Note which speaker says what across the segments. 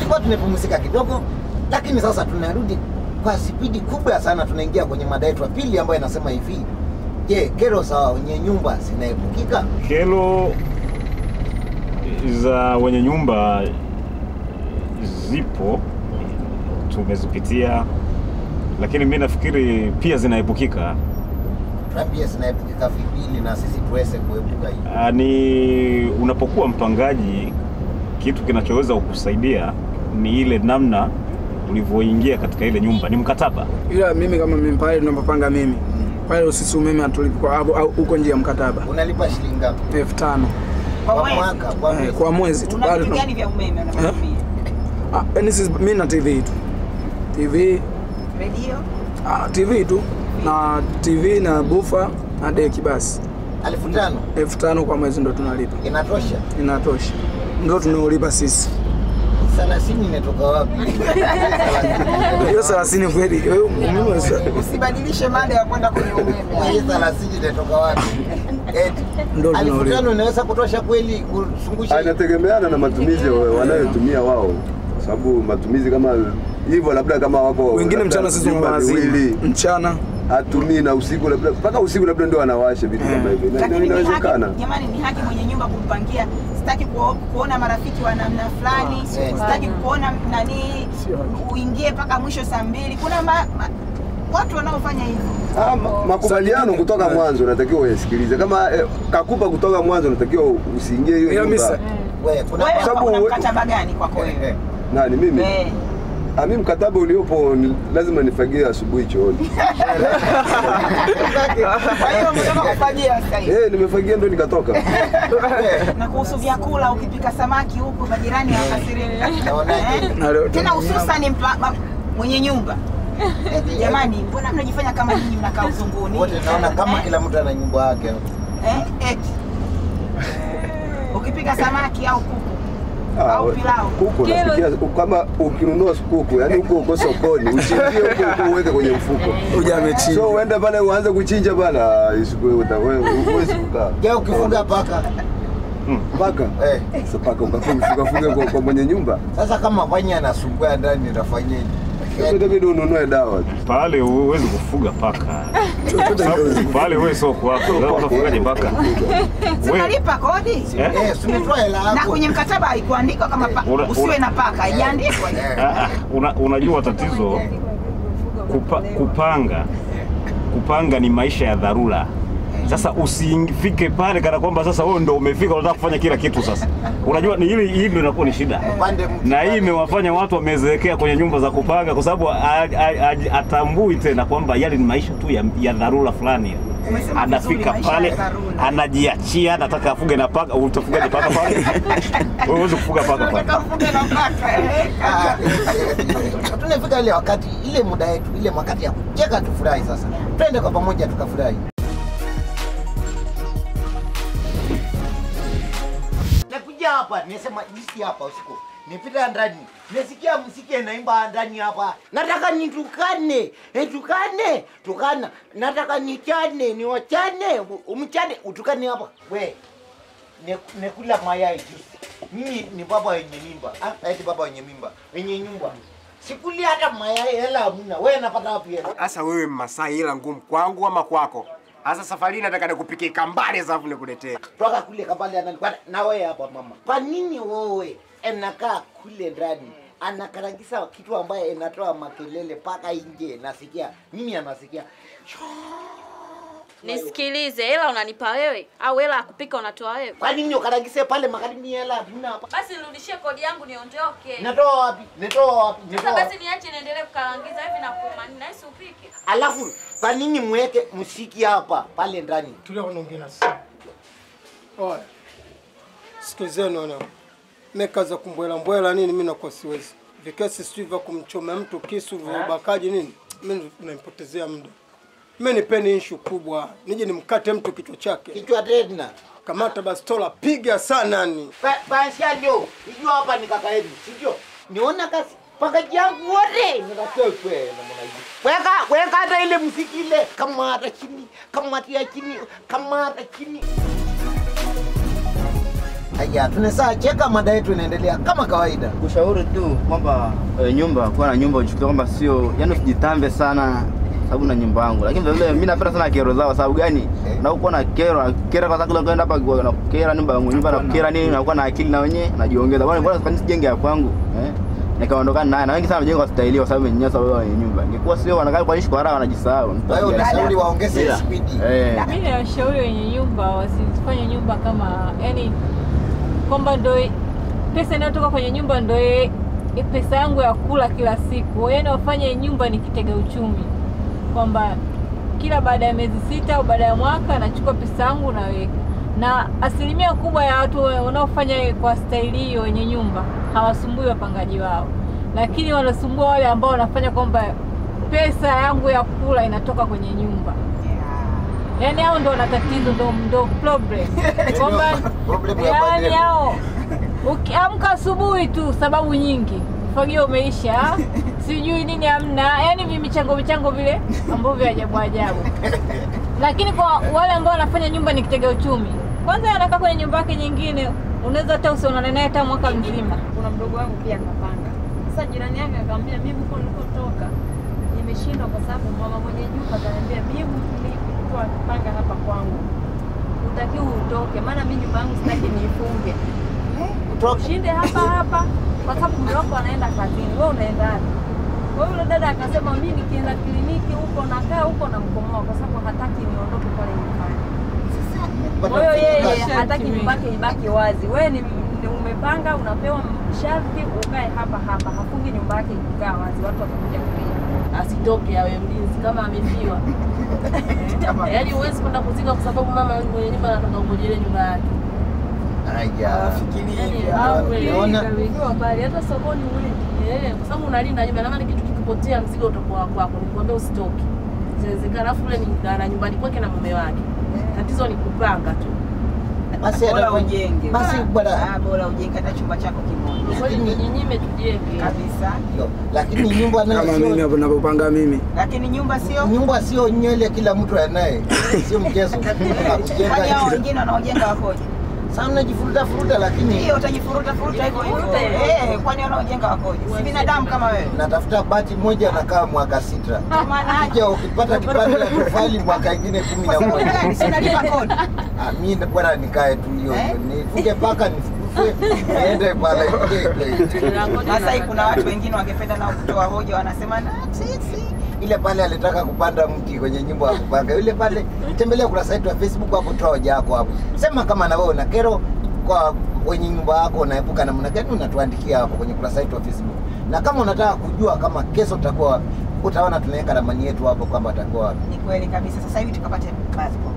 Speaker 1: tulikuwa tumepumzika kidogo, lakini sasa tunarudi kwa spidi kubwa sana. Tunaingia kwenye mada yetu ya pili ambayo inasema hivi: je, kero za wenye nyumba zinaepukika?
Speaker 2: Kero za wenye nyumba zipo, tumezipitia, lakini mimi nafikiri pia zinaepukika.
Speaker 1: Pia zinaepukika vipi na sisi tuweze kuepuka hii?
Speaker 2: Ni unapokuwa mpangaji, kitu kinachoweza kukusaidia ni ile namna ulivyoingia katika ile nyumba, ni mkataba.
Speaker 3: Ila mimi kama mimi pale tunapopanga mimi, pale sisi umeme atulipa huko nje ya mkataba.
Speaker 1: Unalipa shilingi ngapi?
Speaker 3: 5,000
Speaker 1: kwa mwaka,
Speaker 3: kwa mwezi tu.
Speaker 4: Una vitu gani vya umeme unatumia?
Speaker 3: Mimi na TV tu. TV,
Speaker 4: radio?
Speaker 3: TV tu. Na TV na bufa na deki basi.
Speaker 1: 5,000.
Speaker 3: 5,000 kwa mwezi ndo tunalipa.
Speaker 1: Inatosha?
Speaker 3: Inatosha. Ndio tunaolipa sisi.
Speaker 1: 30 inatoka wapi?
Speaker 3: Hiyo 30 kweli. Umeme
Speaker 4: usibadilishe mada ya kwenda kwenye umeme.
Speaker 1: Hiyo 30 inatoka wapi?
Speaker 3: Ndio tunalipa.
Speaker 1: 5,000 unaweza kutosha kweli kusungusha?
Speaker 5: Inategemeana na matumizi wanayotumia wao. Sababu matumizi kama hivyo, labda kama wako
Speaker 3: wengine mchana sisi tunawazili mchana
Speaker 5: atumii na usiku, labda mpaka usiku labda ndio anawasha vitu kama hivyo. Inawezekana.
Speaker 4: Jamani, ni haki mwenye nyumba kumpangia. Sitaki kuona marafiki wa namna fulani, sitaki kuona nani uingie mpaka mwisho saa 2. Kuna watu wanaofanya hivyo.
Speaker 5: Makubaliano kutoka mwanzo unatakiwa uyasikilize. Kama kakupa kutoka mwanzo unatakiwa usiingie hiyo nyumba.
Speaker 4: Wewe sababu mkataba gani kwako wewe?
Speaker 5: Nani mimi? Mimi mkataba uliopo lazima nifagie asubuhi chooni.
Speaker 4: Kwa hiyo umetoka kufagia sasa hivi?
Speaker 5: Nimefagia ndo nikatoka.
Speaker 4: Na kuhusu vyakula, ukipika samaki huko majirani hawakasiriki. Tena hususan mwenye nyumba. Jamani, mbona mnajifanya kama nyinyi mnakaa uzunguni?
Speaker 1: Wote naona kama kila mtu ana nyumba yake.
Speaker 4: Ukipika samaki au kuku au pilau.
Speaker 5: Kuku unapikia kama ukinunua kuku, yani uko sokoni, uchinjie huko uweke kwenye mfuko.
Speaker 3: Hujamechinja.
Speaker 5: So uende pale uanze kuchinja bana, isikuwe uwezi kukaa.
Speaker 1: Je, ukifuga paka?
Speaker 5: Paka? Sasa paka ukafuga kwa mwenye nyumba.
Speaker 1: Sasa kama panya anasumbua ndani utafanyaje?
Speaker 5: Inabidi ununue dawa.
Speaker 2: Pale huwezi kufuga paka. Pale wewe sio kwako. Leo unafugaje paka?
Speaker 4: Unalipa kodi?
Speaker 1: Umetoa hela yako.
Speaker 4: Na kwenye mkataba haikuandikwa kama usiwe na paka, haijaandikwa.
Speaker 2: Unajua tatizo kupanga ni maisha ya dharura. Sasa usifike pale kana kwamba sasa wewe ndio umefika unataka kufanya kila kitu sasa. Unajua ni hili ndio inakuwa ni shida. Na hii imewafanya watu wamezeekea kwenye nyumba za kupanga kwa sababu atambui tena kwamba yale ni maisha tu ya dharura fulani. Anafika pale anajiachia, anataka afuge na paka. Utafugaje paka pale? Wewe huwezi kufuga paka pale.
Speaker 4: Unafuga na paka.
Speaker 1: Tunafika ile wakati, ile muda yetu, ile wakati ya kucheka tufurahi sasa. Twende kwa pamoja tukafurahi. Hapa nimesema jinsi hapa usiku nipita ndani nisikia muziki inaimba ndani hapa, nataka nitukane tukana, nataka nichane niwachane umchane utukane hapa. We nekula mayai juice, mimi ni baba yenye mimba, eti baba yenye mimba wenye nyumba sikuli hata mayai, hela hamna. Wewe unapata wapi hela?
Speaker 6: Sasa wewe Masai, hela ngumu kwangu ama kwako? Sasa safari nataka nikupikie kambale zafu nikuletee.
Speaker 1: Toka kule kambale na wewe hapa mama. Kwa nini wewe enakaa kule ndani anakarangisa kitu ambaye inatoa makelele paka nje nasikia? Mimi anasikia.
Speaker 7: Nisikilize, hela unanipa wewe au hela kupika unatoa wewe?
Speaker 1: Kwa nini ukarangise pale magharibi hela huna hapa?
Speaker 7: Basi nirudishie kodi yangu niondoke.
Speaker 1: Natoa wapi?
Speaker 7: Sasa basi niache niendelee kukarangiza hivi na kuumani na hisi upike.
Speaker 1: Alafu kwa nini mweke muziki hapa pale ndani?
Speaker 8: Tulia unaongea na sisi. Oya. Sikizeni wana. Mekaza kumbwela nini mimi nakuwa siwezi. Vikesi sijui vya kumchoma mtu kisu vya ubakaji nini? Mimi nampotezea muda. Mimi nipeni issue kubwa. Nije nimkate mtu kichwa chake.
Speaker 1: Kichwa tena.
Speaker 8: Kamata bastola piga sana ni.
Speaker 1: Basi ndio. Ijua hapa ni kaka yenu. Sio? Niona kasi paka jangu wote nikatepe na mwana hivi. Weka hata ile muziki ile kama hata chini, kama hata chini, kama hata chini. Haya, tunaweza cheka, mada yetu inaendelea kama kawaida.
Speaker 9: Ushauri tu kwamba nyumba, kuwa na nyumba uchukulie kwamba sio, yani usijitambe sana sababu na nyumba yangu. Lakini vile mimi napenda sana kero zao. Sababu gani? Na uko na kero kwa sababu kwenda hapa na kero nyumba na kero nini, na uko na akili na wenyewe najiongeza. Bwana kwani sijenge ya kwangu? Nikaondokana naye. Na wengi sana wajenga kwa staili kwa sababu mnyanyasa wao wenye nyumba. Ingekuwa sio wanakaa kuishi kwa raha wanajisahau.
Speaker 1: Wewe unashauri waongeze speed.
Speaker 10: Mimi nashauri wenye nyumba wasifanye nyumba kama yani kwamba ndio pesa inayotoka kwenye nyumba ndio pesa yangu ya kula kila siku. Yaani wafanye nyumba ni kitega uchumi. Kwamba kila baada ya miezi 6 au baada ya mwaka nachukua pesa yangu naweka. Na asilimia kubwa ya watu wanaofanya kwa staili hiyo wenye nyumba hawasumbui wapangaji wao. Lakini wanasumbua wale ambao wanafanya kwamba pesa yangu ya kula inatoka kwenye nyumba. Yaani hao ndio wana tatizo, ndio problem. Kwamba yaani hao ukiamka asubuhi tu sababu nyingi. Fagio umeisha, sijui nini hamna. Yaani michango vile ambavyo vya ajabu. Lakini kwa wale ambao wanafanya nyumba ni kitega uchumi. Kwanza anakaa kwenye nyumba yake nyingine, unaweza hata usionane naye hata mwaka mzima.
Speaker 11: Kuna mdogo wangu pia akapanga. Sasa jirani yake akamwambia mimi huko nilikotoka nimeshindwa kwa sababu mama mwenye nyumba akaniambia mimi nilikuwa kupanga hapa kwangu. Utakiwa utoke maana mimi nyumba yangu sitaki niifunge. Ushinde hapa kwa sababu mume wako anaenda kazini, wewe unaenda wapi? Kwa hiyo dada akasema mimi nikienda kliniki huko nakaa huko na mkomoa kwa sababu hataki niondoke pale nyumbani. Kwa hiyo yeye hataki nyumbake ibaki wazi. Wewe ni umepanga unapewa sharti ukae hapa, hafungi nyumba yake ikaa wazi, watu watakuja kulia. Asitoke awe mlinzi kama amefiwa. Yaani huwezi kwenda kuzika kwa sababu mama mwenye nyumba anataka kujenga nyumba yake.
Speaker 1: Haya, fikiria.
Speaker 11: Unaona bali hata sokoni wewe. Kwa sababu unalinda nyumba na maana kitu kikipotea mzigo utakuwa kwako. Nikwambia usitoke. Inawezekana alafu yule ni na nyumbani kwake na mume wake. Tatizo ni kupanga tu.
Speaker 4: Basi bora ujenge.
Speaker 1: Basi
Speaker 4: bora ujenge hata chumba chako kimoja.
Speaker 11: Kwa hiyo nyinyi tujenge
Speaker 4: kabisa.
Speaker 1: Lakini nyumba nayo
Speaker 3: kama mimi hapo ninapopanga mimi.
Speaker 4: Lakini nyumba sio nywele kila mtu anaye. Sio mchezo. Kwani hao wengine wanaojenga wakoje?
Speaker 1: Sasa unajifuruta lakini
Speaker 4: hiyo utajifuruta hivyo. Kwani wanaojenga wakoje? Si binadamu kama wewe.
Speaker 1: Natafuta bati moja nakaa mwaka 6. Maana yake ukipata kipande cha tofali mwaka mwingine 11.
Speaker 4: Sinalipa kodi.
Speaker 1: Mimi bwana nikae tu hiyo. Nifuge paka nifuge niende pale.
Speaker 4: Sasa kuna watu wengine wangependa nao kutoa hoja wanasema na sisi
Speaker 1: ile pale alitaka kupanda mti kwenye nyumba ya kupanga. Yule pale tembelea kurasa yetu ya Facebook hapo, toa hoja yako hapo. Sema kama na wewe una kero kwa kwenye nyumba yako unaepuka namna gani, unatuandikia hapo kwenye kurasa yetu ya Facebook. Na kama unataka kujua kama kesho tutakuwa wapi, utaona tunaweka ramani yetu hapo kwamba tutakuwa wapi.
Speaker 4: Ni kweli kabisa. Sasa hivi tukapate passport.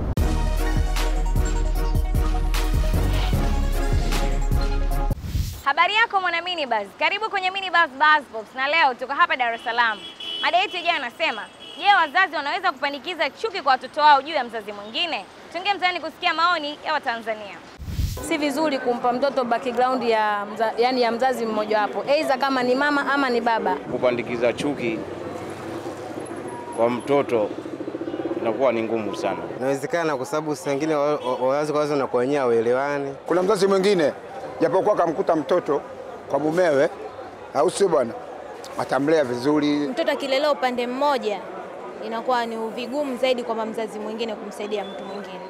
Speaker 12: Habari yako mwana minibus. Karibu kwenye minibus Buzz Pops na leo tuko hapa Dar es Salaam. Mada yetu ijayo anasema, je, wazazi wanaweza kupanikiza chuki kwa watoto wao juu ya mzazi mwingine? Tuingie mtaani kusikia maoni ya Watanzania.
Speaker 13: Si vizuri kumpa mtoto background ya mzazi mmoja wapo. Aidha kama ni mama ama ni baba.
Speaker 14: Kupandikiza chuki kwa mtoto inakuwa ni ngumu sana.
Speaker 15: Inawezekana kwa sababu wengine wazazi kwa na kwa wenyewe hawaelewani.
Speaker 16: Kuna mzazi mwingine japokuwa kamkuta mtoto kwa mumewe au sio bwana, atamlea vizuri.
Speaker 17: Mtoto akilelewa upande mmoja inakuwa ni vigumu zaidi kwa mzazi mwingine kumsaidia mtu mwingine.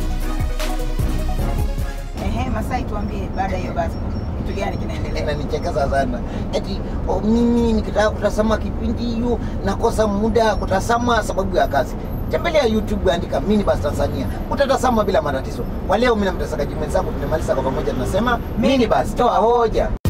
Speaker 4: Masai, tuambie baada hiyo basi kitu gani kinaendelea?
Speaker 1: Inanichekeza sana. Eti mimi nikitaka kutazama kipindi hiyo nakosa muda kutazama sababu ya kazi. Tembelea YouTube, andika Minibus Tanzania. Utatazama bila matatizo. Kwa leo mimi na mtazamaji mwenzangu tunamaliza kwa pamoja tunasema Minibus toa hoja.